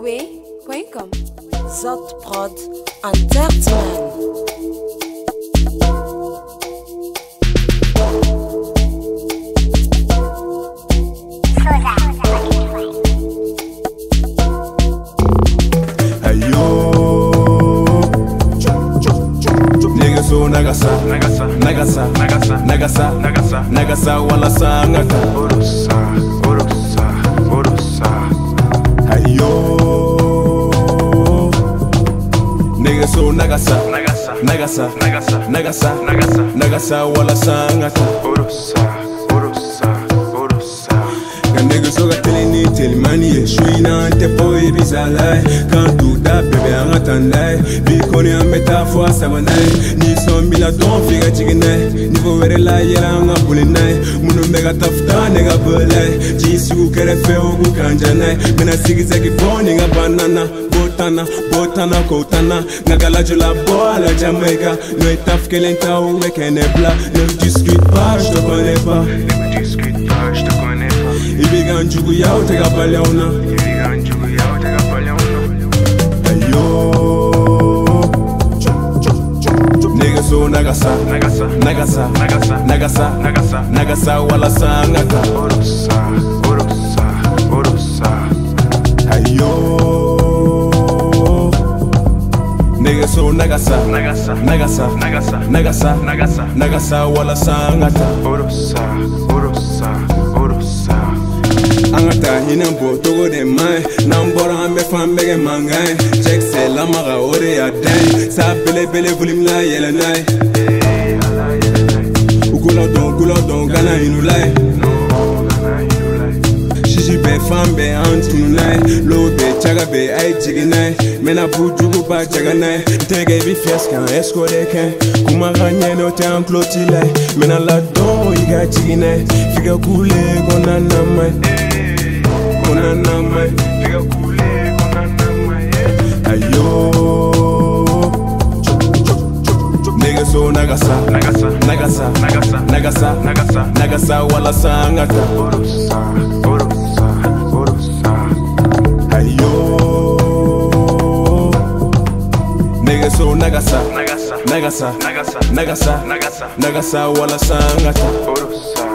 KOWBEY.com. Zot Prod Entertainment. Nagassa, Nagassa, Nagassa, Nagassa, Nagassa, Nagassa, wala sangata. Orosa, orosa, orosa. Ayo. Nagassa, Nagassa, Nagassa, Nagassa, Nagassa, Nagassa, Nagassa, Nagassa, wala sangata. Orosa, orosa, orosa. Nagassa ga telini telimani, shuina ante boy bizalai. Kantu da bebe angatandai, bi koni ameta fo sabanai. Mila don figa chigine nivo were la yelanga bulinai munu mega tafta nega bulai jisu kere feugu kanjanai mena sigizagi boni nga banana botana botana kotana ngagala jula bola Jamaica no etaf kelenta ou wekenebla ne discute pas je te connais pas ne discute pas je te connais pas ibigan jugu yao tega baleona ibigan jugu yao tega baleona ayo so Nagassa, Nagassa, Nagassa, Nagassa, Nagassa, Nagassa, Nagassa, wala sangata. Orosa, orosa, orosa. Ayo. Nigga so Nagassa, Nagassa, Nagassa, Nagassa, Nagassa, Nagassa, Nagassa, wala sangata. Orosa, orosa, orosa. Angata hinambo togo de mai nambora ambe fambege mangai check se la maga ore ya dai sa bele bele volume la yela nai ugola don gana inulai shishi be fambe antunu nai lo be chaga be ai jiginai mena bujugu ba chaga nai tege bi fiasca esco de ken kuma ganye no te enclotile mena la don iga jiginai figa kule gona namai konana mai figa kule konana mai ayo nigga so Nagassa, Nagassa, Nagassa, Nagassa, Nagassa, Nagassa, Nagassa, wala sangata. Orosa, orosa, orosa. Ayo nigga so Nagassa, Nagassa, Nagassa, Nagassa, Nagassa, Nagassa, Nagassa, wala sangata. Orosa.